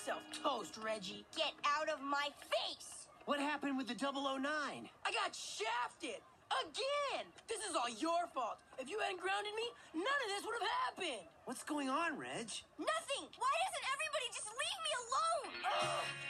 yourself toast, Reggie. Get out of my face! What happened with the 009? I got shafted. Again! This is all your fault. If you hadn't grounded me, none of this would have happened. What's going on, Reg? Nothing! Why doesn't everybody just leave me alone? Ugh.